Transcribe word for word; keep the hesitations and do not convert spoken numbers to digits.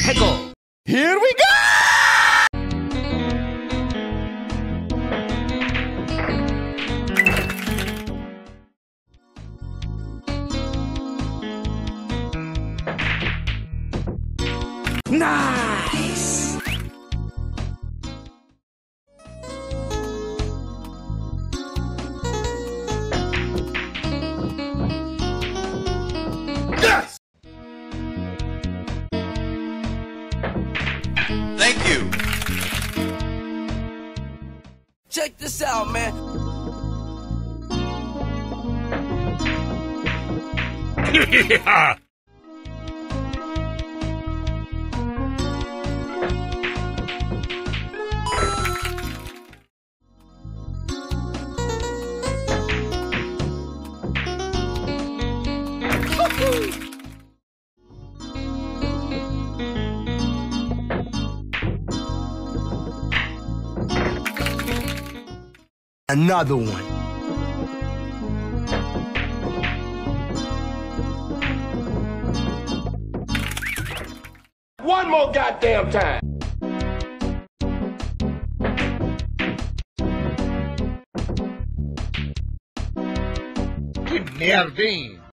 Pickle. Here we go! Nice! Yes! Thank you. Check this out, man. Yeah! Another one. One more goddamn time. Que merdinho!